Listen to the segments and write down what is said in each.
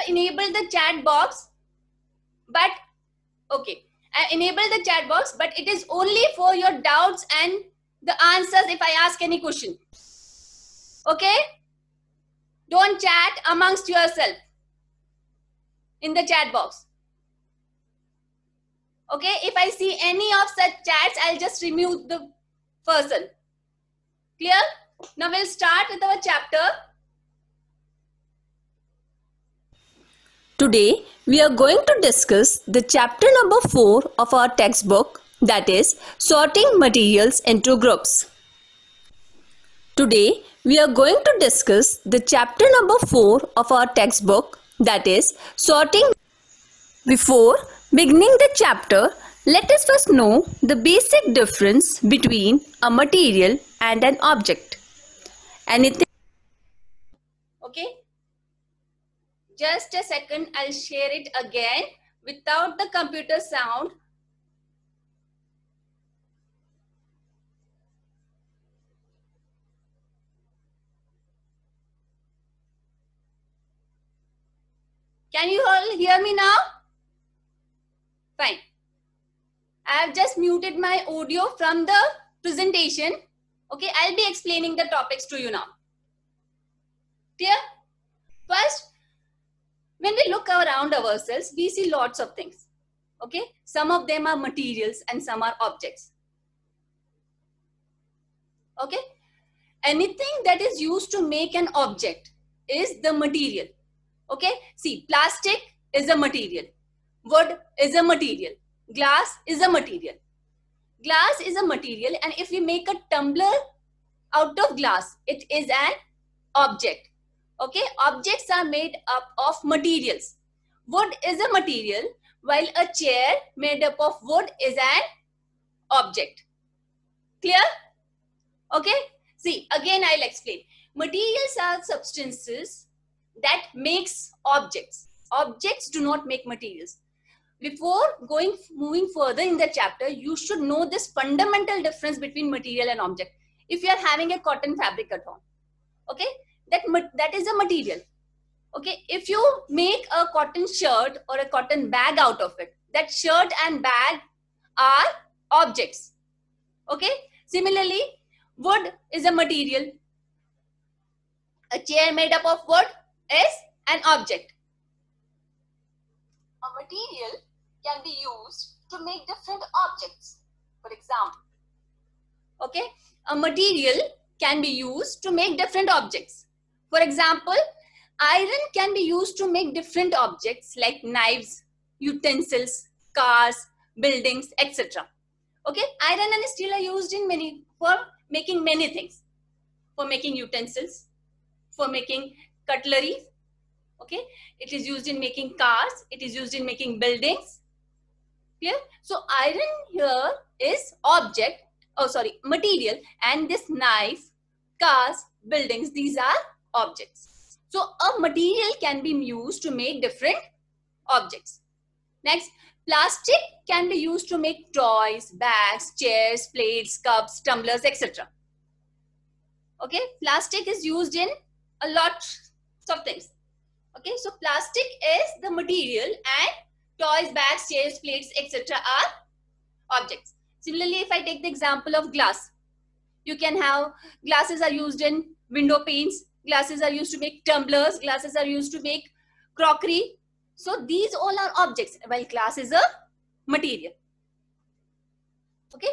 enabled the chat box, but okay, I enabled the chat box, but it is only for your doubts and the answers if I ask any question. Okay? Don't chat amongst yourself in the chat box. Okay? If I see any of such chats, I'll just remove the person. Clear? Now we'll start with our chapter. Today, we are going to discuss the chapter number 4 of our textbook, that is, sorting materials into groups. Today, we are going to discuss the chapter number 4 of our textbook, that is, sorting. Before beginning the chapter, let us first know the basic difference between a material and an object. Anything? Okay? Just a second, I'll share it again without the computer sound. Can you all hear me now? Fine. I have just muted my audio from the presentation. Okay, I'll be explaining the topics to you now. Clear? First, when we look around ourselves, we see lots of things. Okay, some of them are materials and some are objects. Okay, anything that is used to make an object is the material. Okay, see, plastic is a material, wood is a material, glass is a material. Glass is a material, and if we make a tumbler out of glass, it is an object. Okay, objects are made up of materials. Wood is a material, while a chair made up of wood is an object. Clear? Okay, see, again I'll explain. Materials are substances that makes objects. Objects do not make materials. Before moving further in the chapter, you should know this fundamental difference between material and object. If you are having a cotton fabric at home, okay, that is a material. Okay, if you make a cotton shirt or a cotton bag out of it, that shirt and bag are objects. Okay, similarly, wood is a material. A chair made up of wood is an object. A material can be used to make different objects. For example, okay, a material can be used to make different objects. For example, iron can be used to make different objects like knives, utensils, cars, buildings, etc. Okay, iron and steel are used in for making many things. For making utensils, for making cutlery. Okay, it is used in making cars, it is used in making buildings. Clear? So iron here is material, and this knife, cars, buildings, these are objects. So a material can be used to make different objects. Next, plastic can be used to make toys, bags, chairs, plates, cups, tumblers, etc. Okay, plastic is used in a lot of things. Okay, so plastic is the material and toys, bags, chairs, plates, etc. are objects. Similarly, if I take the example of glass, you can have glasses are used in window panes, glasses are used to make tumblers, glasses are used to make crockery. So these all are objects, while glass is a material. Okay.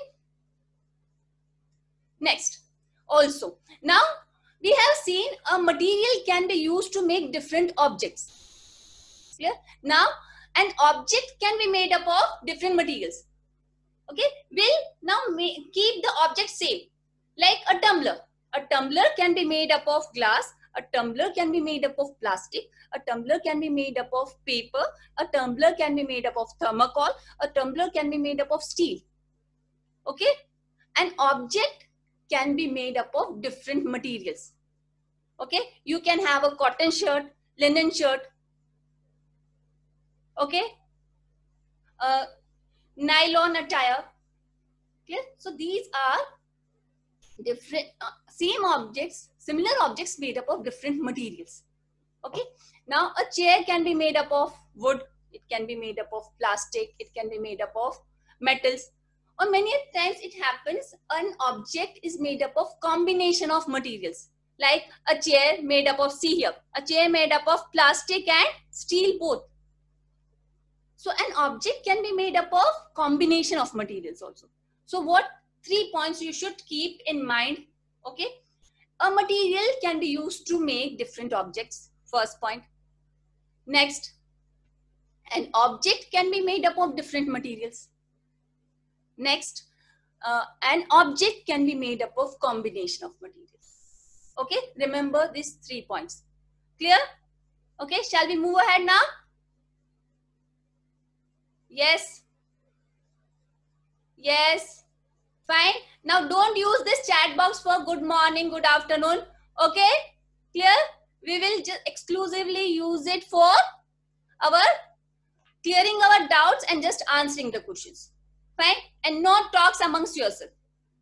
Next, also, now we have seen a material can be used to make different objects. Clear? Now, an object can be made up of different materials. Okay, we'll now keep the object same, like a tumbler. A tumbler can be made up of glass, a tumbler can be made up of plastic, a tumbler can be made up of paper, a tumbler can be made up of thermocol, a tumbler can be made up of steel. Okay, an object can be made up of different materials. Okay, you can have a cotton shirt, linen shirt. Okay, nylon attire. Okay, so these are different same objects, similar objects made up of different materials. Okay. Now a chair can be made up of wood. It can be made up of plastic. It can be made up of metals. Or many times it happens an object is made up of combination of materials. Like a chair made up of, see here, a chair made up of plastic and steel both. So an object can be made up of combination of materials also. So what 3 points you should keep in mind? Okay. A material can be used to make different objects. First point. Next, an object can be made up of different materials. Next, an object can be made up of combination of materials. Okay, remember these 3 points. Clear? Okay, shall we move ahead now? Yes. Yes. Fine. Now don't use this chat box for good morning, good afternoon. Okay, clear? We will just exclusively use it for our clearing our doubts and just answering the questions. Fine? And not talks amongst yourself.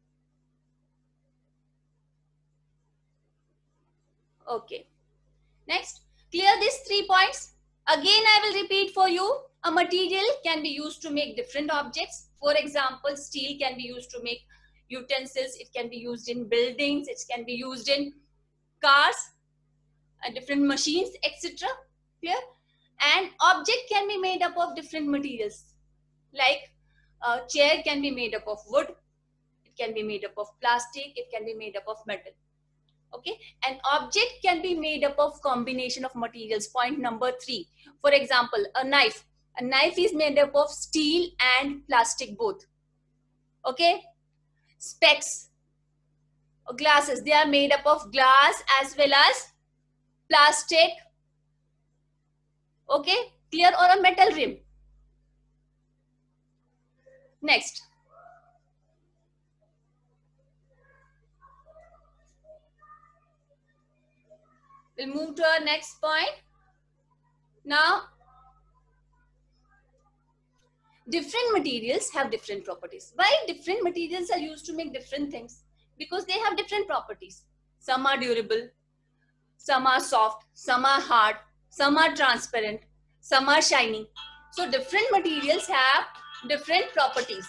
Okay. Next, clear these 3 points. Again, I will repeat for you. A material can be used to make different objects. For example, steel can be used to make utensils. It can be used in buildings. It can be used in cars, different machines, etc. Clear? And object can be made up of different materials. Like a chair can be made up of wood. It can be made up of plastic. It can be made up of metal. Okay, an object can be made up of combination of materials. Point number 3. For example, a knife. A knife is made up of steel and plastic both. Okay, specs or glasses, they are made up of glass as well as plastic. Okay, clear? Or a metal rim. Next. We'll move to our next point. Now, different materials have different properties. Why different materials are used to make different things? Because they have different properties. Some are durable, some are soft, some are hard, some are transparent, some are shiny. So different materials have different properties.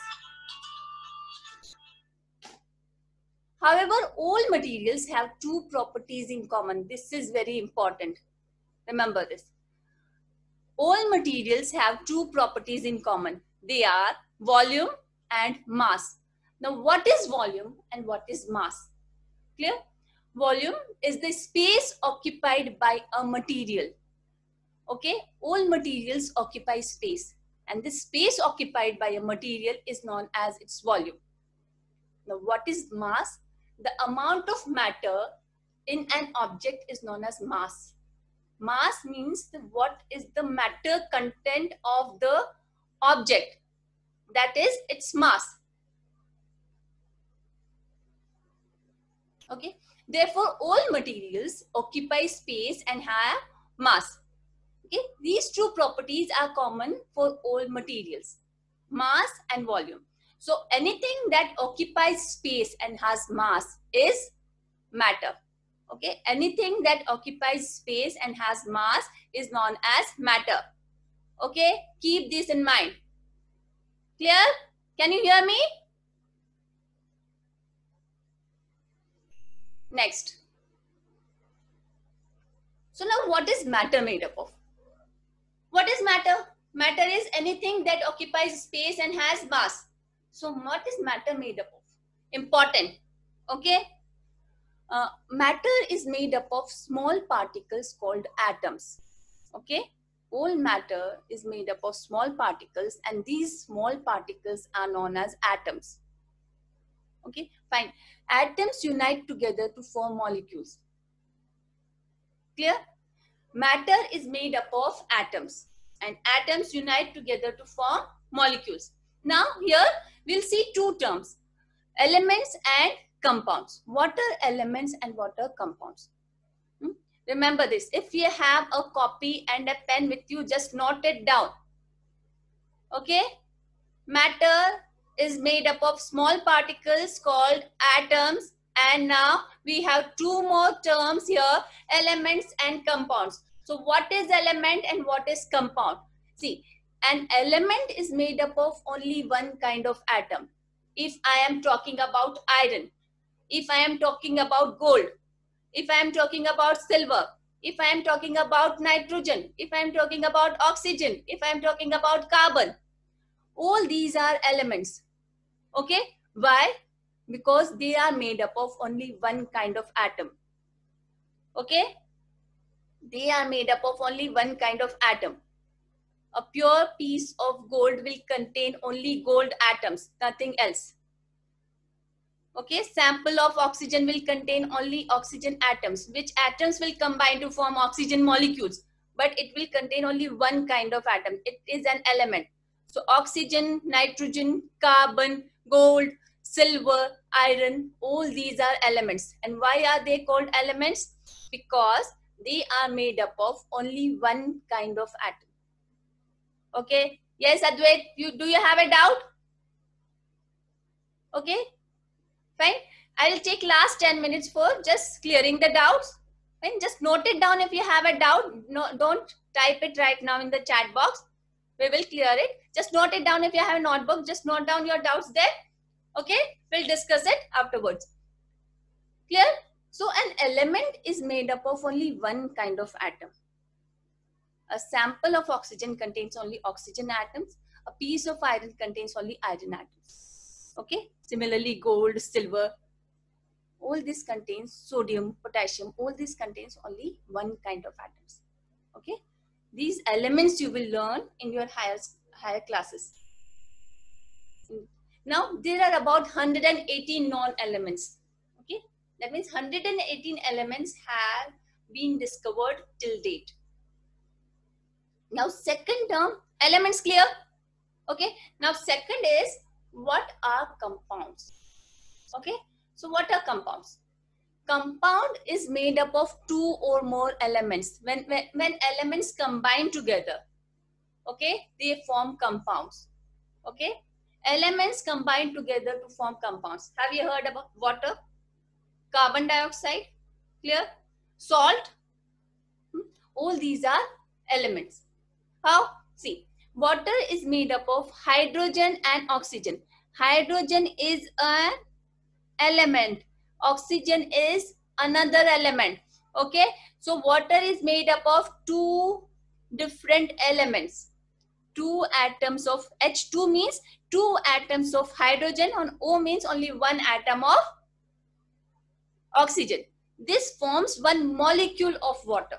However, all materials have 2 properties in common. This is very important. Remember this. All materials have 2 properties in common. They are volume and mass. Now, what is volume and what is mass? Clear? Volume is the space occupied by a material. Okay? All materials occupy space. And the space occupied by a material is known as its volume. Now, what is mass? The amount of matter in an object is known as mass. Mass means what is the matter content of the object. That is its mass. Okay. Therefore, all materials occupy space and have mass. Okay. These 2 properties are common for all materials, mass and volume. So anything that occupies space and has mass is matter. Okay, anything that occupies space and has mass is known as matter. Okay, keep this in mind. Clear? Can you hear me? Next. So now what is matter made up of? What is matter? Matter is anything that occupies space and has mass. So what is matter made up of? Important. Okay. Matter is made up of small particles called atoms. Okay. All matter is made up of small particles, and these small particles are known as atoms. Okay, fine. Atoms unite together to form molecules. Clear? Matter is made up of atoms, and atoms unite together to form molecules. Now here we'll see 2 terms, elements and compounds. What are elements and what are compounds? Remember this. If you have a copy and a pen with you, just note it down. Okay? Matter is made up of small particles called atoms, and now we have 2 more terms here, elements and compounds. So what is element and what is compound? See, an element is made up of only one kind of atom. If I am talking about iron, if I am talking about gold, if I am talking about silver, if I am talking about nitrogen, if I am talking about oxygen, if I am talking about carbon, all these are elements. Okay? Why? Because they are made up of only one kind of atom. Okay? They are made up of only one kind of atom. A pure piece of gold will contain only gold atoms, nothing else. Okay, sample of oxygen will contain only oxygen atoms, which atoms will combine to form oxygen molecules, but it will contain only one kind of atom. It is an element. So oxygen, nitrogen, carbon, gold, silver, iron, all these are elements. And why are they called elements? Because they are made up of only one kind of atom. Okay, yes, Advait, do you have a doubt? Okay. Fine. I'll take last 10 minutes for just clearing the doubts. Fine. Just note it down if you have a doubt. No, don't type it right now in the chat box. We will clear it. Just note it down if you have a notebook. Just note down your doubts there. Okay. We'll discuss it afterwards. Clear? So an element is made up of only one kind of atom. A sample of oxygen contains only oxygen atoms. A piece of iron contains only iron atoms. Okay, similarly gold, silver, all this contains sodium, potassium, all this contains only one kind of atoms. Okay, these elements you will learn in your higher classes. Now there are about 118 non-elements. Okay, that means 118 elements have been discovered till date. Now second term, elements clear? Okay, now second is, what are compounds? Okay, so what are compounds? Compound is made up of two or more elements. When elements combine together, okay, they form compounds. Okay, elements combine together to form compounds. Have you heard about water, carbon dioxide? Clear? Salt? All these are elements. How? See, water is made up of hydrogen and oxygen. Hydrogen is an element. Oxygen is another element. Okay. So water is made up of two different elements. Two atoms of H2 means two atoms of hydrogen, and O means only one atom of oxygen. This forms one molecule of water.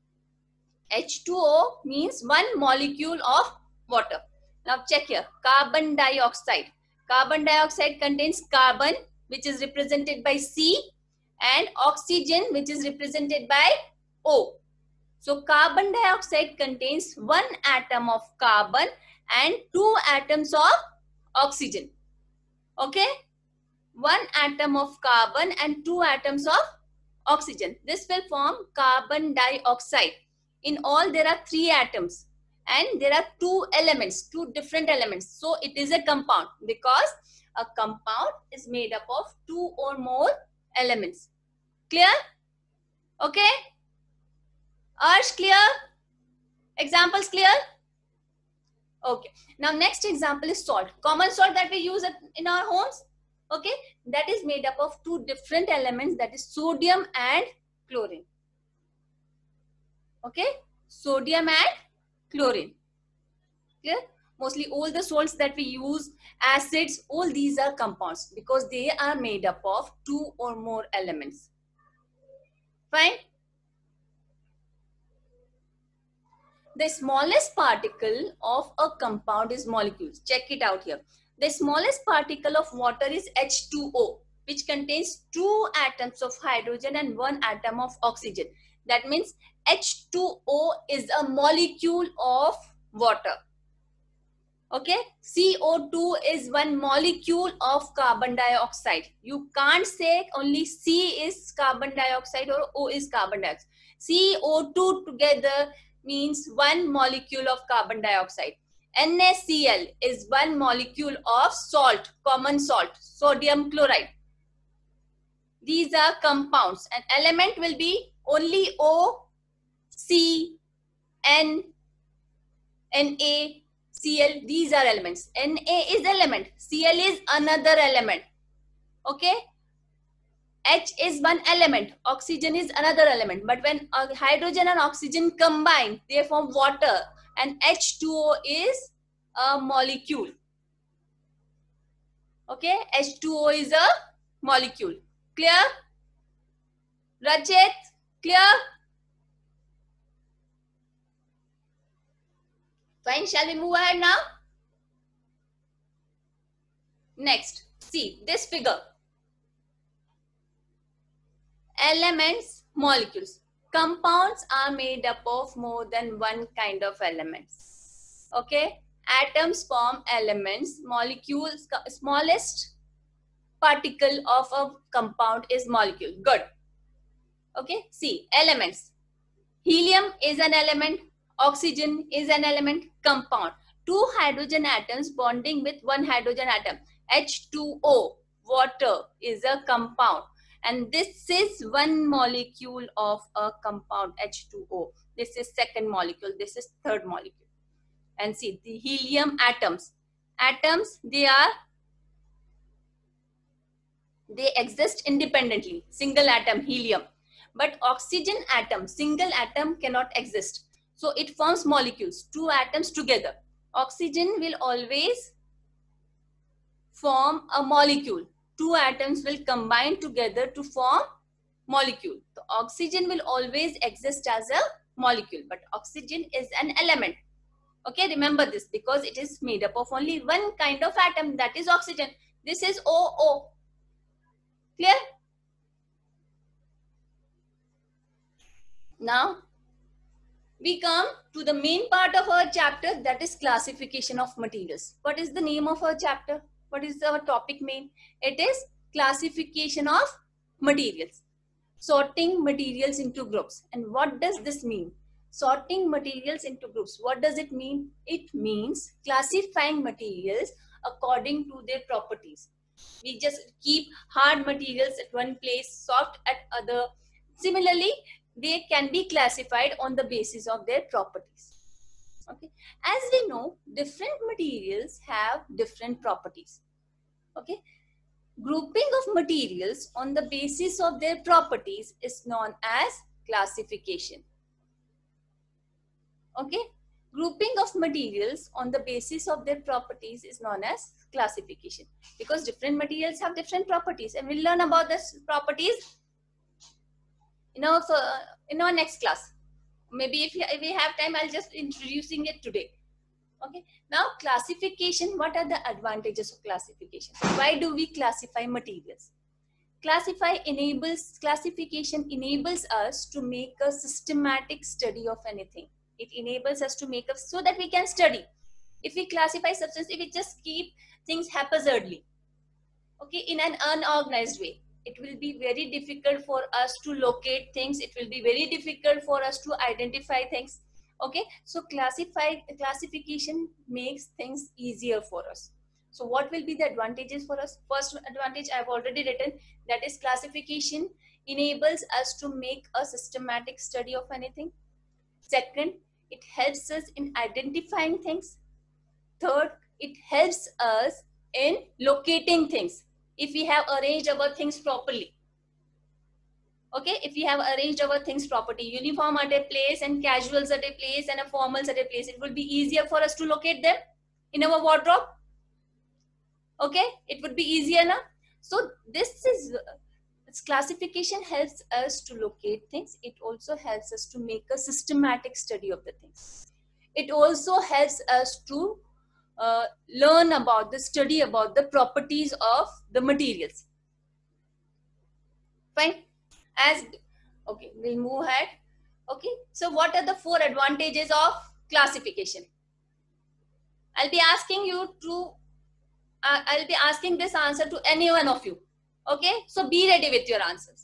H2O means one molecule of water. Now check here, carbon dioxide. Carbon dioxide contains carbon, which is represented by C, and oxygen, which is represented by O. So carbon dioxide contains one atom of carbon and two atoms of oxygen. Okay? One atom of carbon and two atoms of oxygen. This will form carbon dioxide. In all, there are three atoms and there are two elements, two different elements. So it is a compound because a compound is made up of two or more elements. Clear? Okay? Arsh, clear? Examples clear? Okay. Now next example is salt. Common salt that we use in our homes. Okay. That is made up of two different elements, that is sodium and chlorine. Okay. Sodium and chlorine. Clear? Mostly all the salts that we use, acids, all these are compounds because they are made up of two or more elements. Fine? The smallest particle of a compound is molecules. Check it out here. The smallest particle of water is H2O, which contains two atoms of hydrogen and one atom of oxygen. That means H2O is a molecule of water. Okay, CO2 is one molecule of carbon dioxide. You can't say only C is carbon dioxide or O is carbon dioxide. CO2 together means one molecule of carbon dioxide. NaCl is one molecule of salt, common salt, sodium chloride. These are compounds. An element will be only O, C, N, Na, Cl, these are elements. Na is element, Cl is another element. Okay, H is one element, oxygen is another element. But when hydrogen and oxygen combine, they form water, and H2O is a molecule. Okay, H2O is a molecule. Clear? Rachit, clear? Fine, shall we move ahead now? Next, see this figure. Elements, molecules. Compounds are made up of more than one kind of elements. Okay, atoms form elements. Molecules, smallest particle of a compound is molecule. Good. Okay, see elements. Helium is an element. Oxygen is an element. Compound. Two hydrogen atoms bonding with one hydrogen atom. H2O, water, is a compound. And this is one molecule of a compound, H2O. This is second molecule. This is third molecule. And see the helium atoms. Atoms, they exist independently. Single atom, helium. But oxygen atom, single atom cannot exist. So it forms molecules, two atoms together. Oxygen will always form a molecule. Two atoms will combine together to form molecule. So oxygen will always exist as a molecule, but oxygen is an element. Okay, remember this because it is made up of only one kind of atom, that is oxygen. This is OO. Clear? Now, we come to the main part of our chapter, that is classification of materials. What is the name of our chapter? What is our topic name? It is classification of materials. Sorting materials into groups. And what does this mean? Sorting materials into groups. What does it mean? It means classifying materials according to their properties. We just keep hard materials at one place, soft at other. Similarly, they can be classified on the basis of their properties. Okay, as we know, different materials have different properties. Okay, grouping of materials on the basis of their properties is known as classification. Okay, grouping of materials on the basis of their properties is known as classification, because different materials have different properties, and we'll learn about this properties in our next class. Maybe if we have time, I'll just introducing it today. Okay, now classification. What are the advantages of classification? Why do we classify materials? Classification enables us to make a systematic study of anything. It enables us to make up so that we can study. If we classify substance, if we just keep things haphazardly, okay, in an unorganized way, it will be very difficult for us to locate things. It will be very difficult for us to identify things. Okay, so classification makes things easier for us. So what will be the advantages for us? First advantage I've already written, that is classification enables us to make a systematic study of anything. Second, it helps us in identifying things. Third, it helps us in locating things. If we have arranged our things properly. Okay, if we have arranged our things properly, uniform at a place and casuals at a place and a formals at a place, it will be easier for us to locate them in our wardrobe. Okay, it would be easier now. So this classification helps us to locate things. It also helps us to make a systematic study of the things. It also helps us to learn about study about the properties of the materials. Fine. Okay, we'll move ahead. Okay, so what are the 4 advantages of classification? I'll be asking this answer to any one of you. Okay, so be ready with your answers.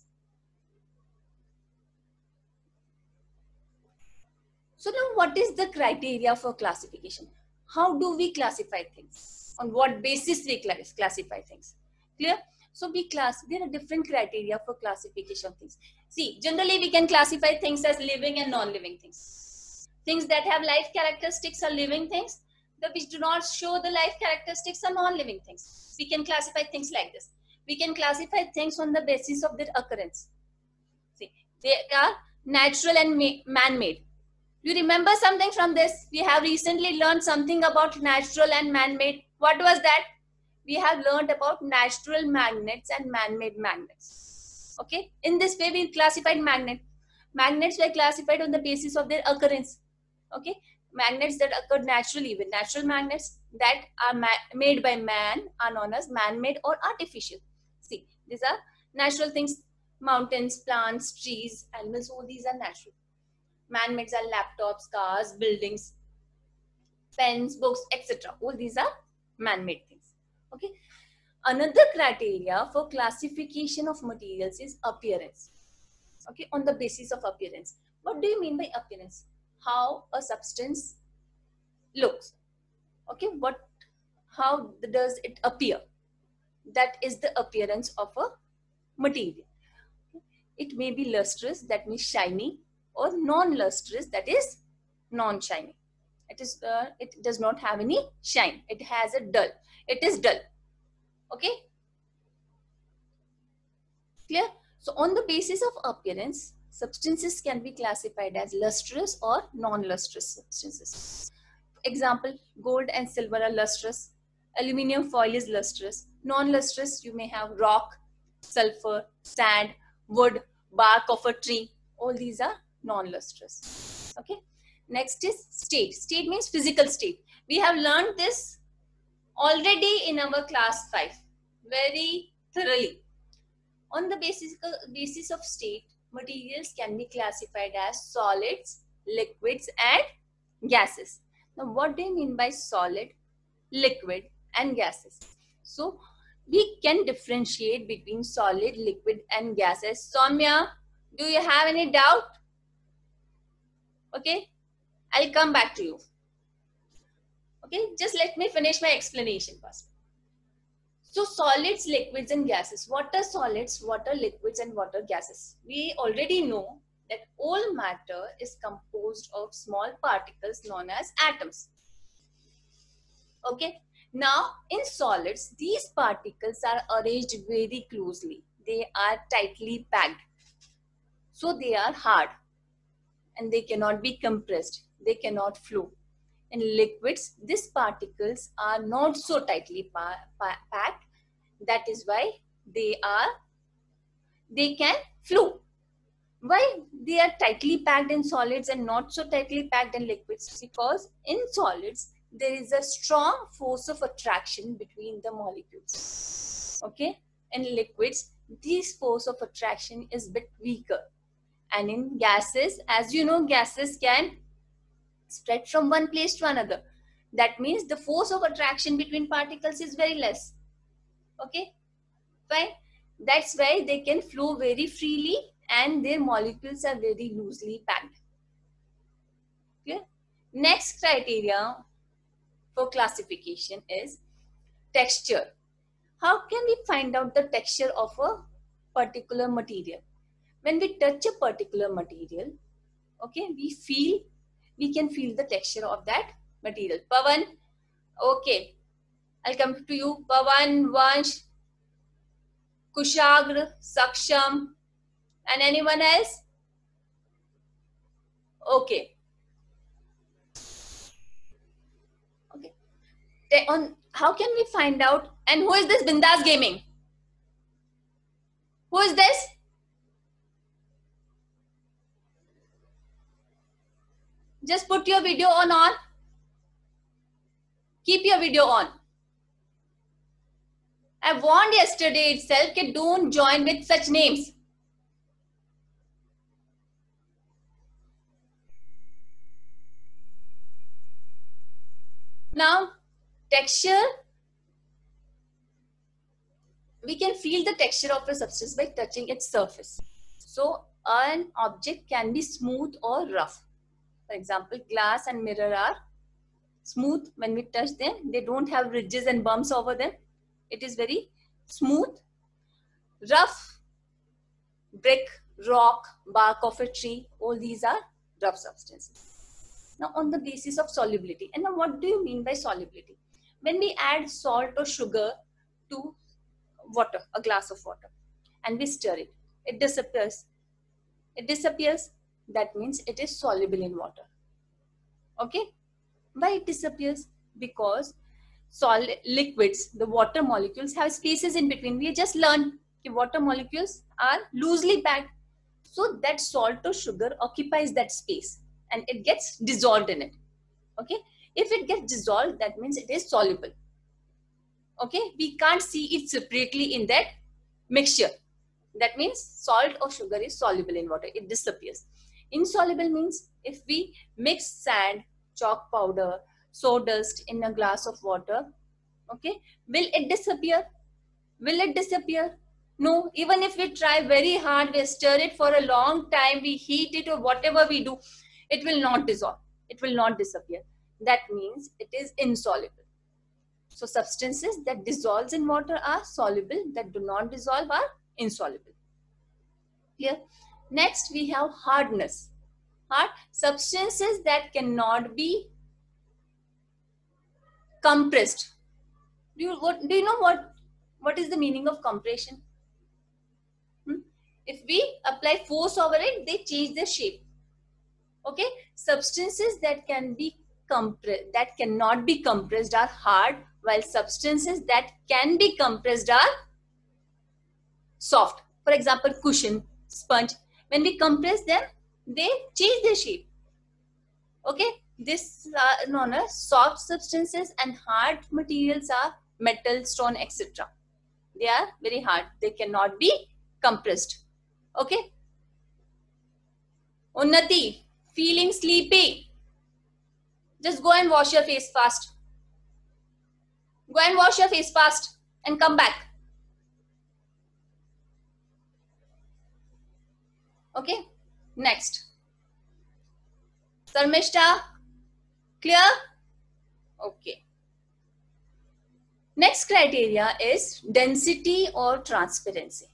So now, what is the criteria for classification? How do we classify things? On what basis we classify things? Clear? So there are different criteria for classification of things. See, generally we can classify things as living and non-living things. Things that have life characteristics are living things. The which do not show the life characteristics are non-living things. We can classify things like this. We can classify things on the basis of their occurrence. See, they are natural and man-made. You remember something from this? We have recently learned something about natural and man-made. What was that? We have learned about natural magnets and man-made magnets. Okay. In this way, we classified magnets. Magnets were classified on the basis of their occurrence. Okay. Magnets that occur naturally, with natural magnets that are made by man are known as man-made or artificial. See, these are natural things. Mountains, plants, trees, animals, all these are natural. Man-made are laptops, cars, buildings, pens, books, etc. All these are man-made things. Okay. Another criteria for classification of materials is appearance. Okay, on the basis of appearance. What do you mean by appearance? How a substance looks. Okay, how does it appear? That is the appearance of a material. It may be lustrous, that means shiny, or non-lustrous, that is non-shiny. It does not have any shine. It has a dull. It is dull. Okay, clear? So on the basis of appearance, substances can be classified as lustrous or non-lustrous substances. Example, gold and silver are lustrous. Aluminium foil is lustrous. Non-lustrous, you may have rock, sulfur, sand, wood, bark of a tree. All these are non-lustrous. Okay. Next is state. State means physical state. We have learned this already in our class 5 very thoroughly. On the basis of state, materials can be classified as solids, liquids, and gases. Now, what do you mean by solid, liquid, and gases? So, we can differentiate between solid, liquid, and gases. Soumya, do you have any doubt? Okay, I'll come back to you. Okay, just let me finish my explanation first. So solids, liquids, and gases. What are solids, what are liquids, and what are gases? We already know that all matter is composed of small particles known as atoms. Okay. Now, in solids, these particles are arranged very closely. They are tightly packed. So they are hard and they cannot be compressed. They cannot flow. In liquids, these particles are not so tightly packed. That is why they can flow. Why they are tightly packed in solids and not so tightly packed in liquids? Because in solids, there is a strong force of attraction between the molecules. Okay? In liquids, this force of attraction is a bit weaker. And in gases, as you know, gases can spread from one place to another. That means the force of attraction between particles is very less. Okay, fine. That's why they can flow very freely and their molecules are very loosely packed. Okay. Next criteria for classification is texture. How can we find out the texture of a particular material? When we touch a particular material, okay, we can feel the texture of that material. Pawan, okay, I'll come to you. Pawan, Vansh, Kushagra, Saksham, and anyone else? Okay. Okay. How can we find out? And who is this Bindas Gaming? Who is this? Just put your video on. Keep your video on. I warned yesterday itself that don't join with such names. Now, texture. We can feel the texture of a substance by touching its surface. So, an object can be smooth or rough. For example, glass and mirror are smooth. When we touch them, they don't have ridges and bumps over them. It is very smooth. Rough, brick, rock, bark of a tree, all these are rough substances. Now on the basis of solubility. And now what do you mean by solubility? When we add salt or sugar to water, a glass of water, and we stir it, it disappears. It disappears. That means it is soluble in water. Okay? Why it disappears? Because solid liquids, the water molecules have spaces in between. We just learned that water molecules are loosely packed. So that salt or sugar occupies that space and it gets dissolved in it. Okay? If it gets dissolved, that means it is soluble. Okay? We can't see it separately in that mixture. That means salt or sugar is soluble in water. It disappears. Insoluble means if we mix sand, chalk powder, sawdust in a glass of water, okay, will it disappear? Will it disappear? No. Even if we try very hard, we stir it for a long time, we heat it or whatever we do, it will not dissolve. It will not disappear. That means it is insoluble. So substances that dissolve in water are soluble, that do not dissolve are insoluble. Here, next we have hardness. Hard substances that cannot be compressed. Do you know what is the meaning of compression? If we apply force over it, they change their shape. Okay, substances that cannot be compressed are hard, while substances that can be compressed are soft. For example, cushion, sponge. When we compress them, they change their shape. Okay, this are known as soft substances, and hard materials are metal, stone, etc. They are very hard. They cannot be compressed. Okay. Unnati, feeling sleepy? Just go and wash your face fast. Go and wash your face fast and come back. Okay. Next. Sarmishta, clear? Okay. Next criteria is density or transparency.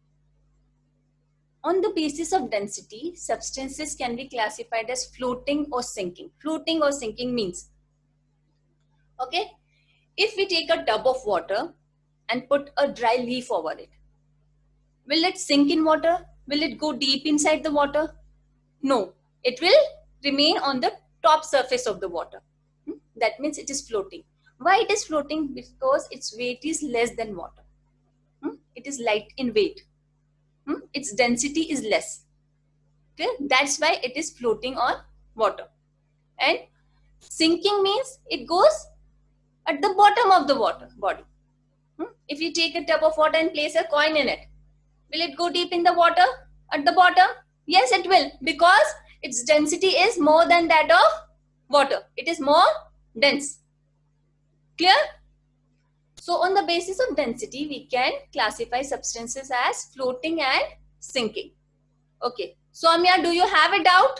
On the basis of density, substances can be classified as floating or sinking. Floating or sinking means, okay, if we take a tub of water and put a dry leaf over it, will it sink in water? Will it go deep inside the water? No, it will remain on the top surface of the water. That means it is floating. Why it is floating? Because its weight is less than water. It is light in weight. Its density is less. Okay? That's why it is floating on water. And sinking means it goes at the bottom of the water body. If you take a tub of water and place a coin in it, will it go deep in the water at the bottom? Yes, it will, because its density is more than that of water. It is more dense. Clear? So on the basis of density, we can classify substances as floating and sinking. Okay. Soumya, do you have a doubt?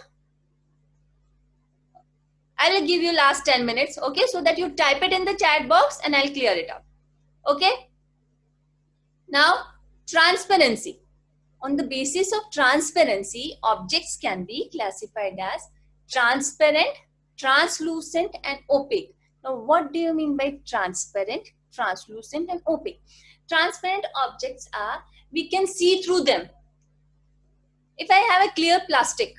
I will give you last 10 minutes, okay, so that you type it in the chat box and I'll clear it up. Okay. Now, transparency. On the basis of transparency, objects can be classified as transparent, translucent, and opaque. Now, what do you mean by transparent, translucent, and opaque? Transparent objects are, we can see through them. If I have a clear plastic,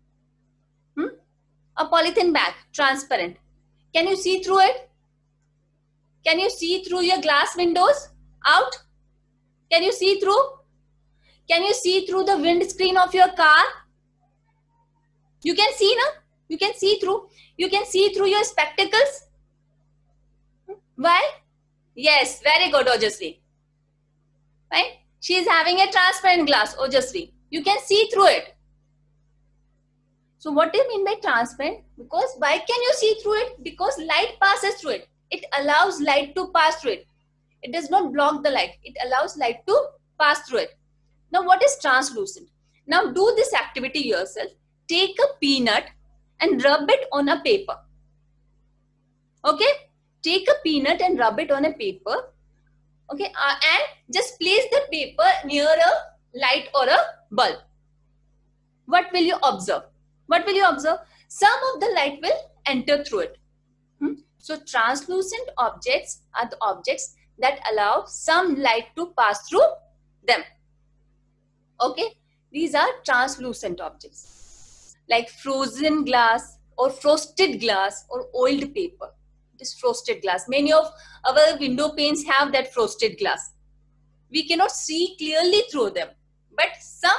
a polythene bag, transparent, can you see through it? Can you see through your glass windows out? Can you see through? Can you see through the windscreen of your car? You can see, no? You can see through. You can see through your spectacles. Why? Yes, very good, Ojasvi. Right? She is having a transparent glass, Ojasvi. You can see through it. So what do you mean by transparent? Because why can you see through it? Because light passes through it. It allows light to pass through it. It does not block the light. It allows light to pass through it. Now what is translucent? Now do this activity yourself. Take a peanut and rub it on a paper. Okay? Take a peanut and rub it on a paper. Okay? And just place the paper near a light or a bulb. What will you observe? What will you observe? some of the light will enter through it. So translucent objects are the objects that allow some light to pass through them. Okay, these are translucent objects like frozen glass or frosted glass or oiled paper. It is frosted glass. Many of our window panes have that frosted glass. We cannot see clearly through them, but some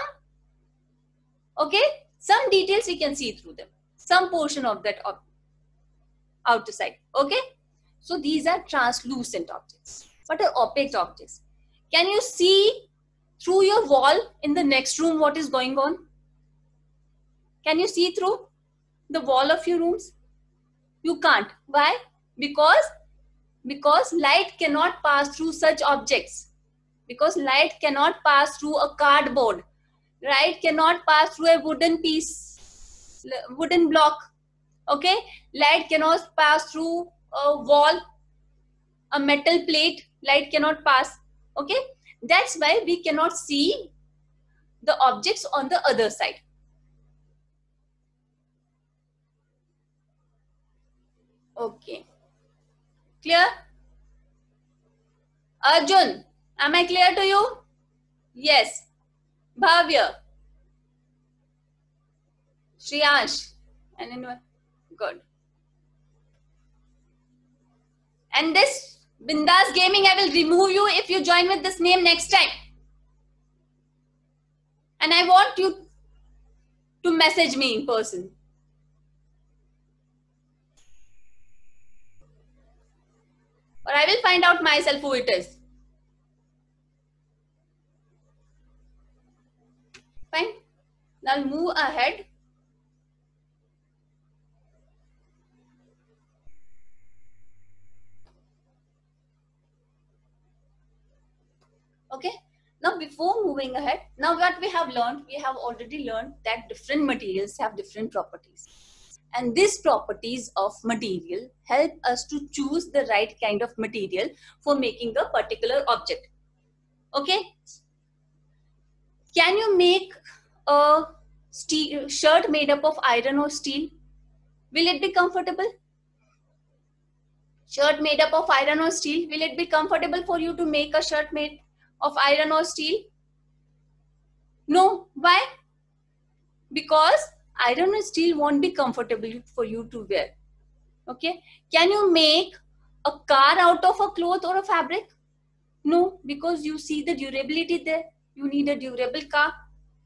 details we can see through them, some portion of that outer side. Okay, so these are translucent objects. What are opaque objects? Can you see through your wall in the next room what is going on? Can you see through the wall of your rooms? You can't. Why? Because light cannot pass through such objects. Because light cannot pass through a cardboard. Light cannot pass through a wooden block. Okay, light cannot pass through a wall, a metal plate. Light cannot pass. Okay, that's why we cannot see the objects on the other side. Okay, clear? Arjun, am I clear to you? Yes. Bhavya, Shriyansh, and anyone? Good. And this Bindas Gaming, I will remove you if you join with this name next time. And I want you to message me in person. Or I will find out myself who it is. Fine. Now move ahead. Okay. Now before moving ahead, now what we have learned, we have already learned that different materials have different properties. And these properties of material help us to choose the right kind of material for making a particular object. Okay. Can you make a shirt made up of iron or steel? Will it be comfortable? Shirt made up of iron or steel, will it be comfortable for you to make a shirt made of iron or steel? No. Why? Because iron and steel won't be comfortable for you to wear. Okay. Can you make a car out of a cloth or a fabric? No, because you see the durability there. You need a durable car.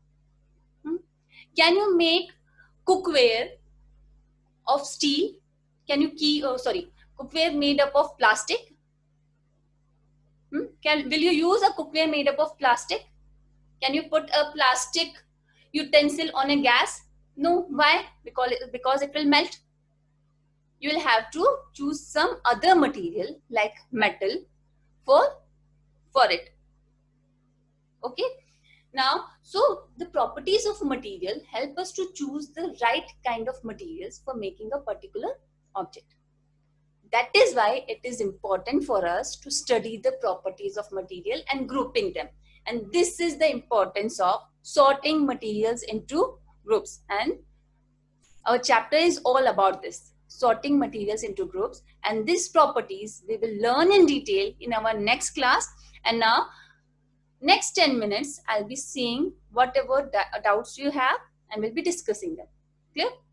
Can you make cookware of steel? Can you cookware made up of plastic? Will you use a cookware made up of plastic? Can you put a plastic utensil on a gas? No. Why? Because it will melt. You will have to choose some other material like metal for it. Okay. Now, so the properties of material help us to choose the right kind of materials for making a particular object. That is why it is important for us to study the properties of material and grouping them. And this is the importance of sorting materials into groups. And our chapter is all about this, sorting materials into groups. And these properties we will learn in detail in our next class. And now, next 10 minutes, I'll be seeing whatever doubts you have and we'll be discussing them. Clear?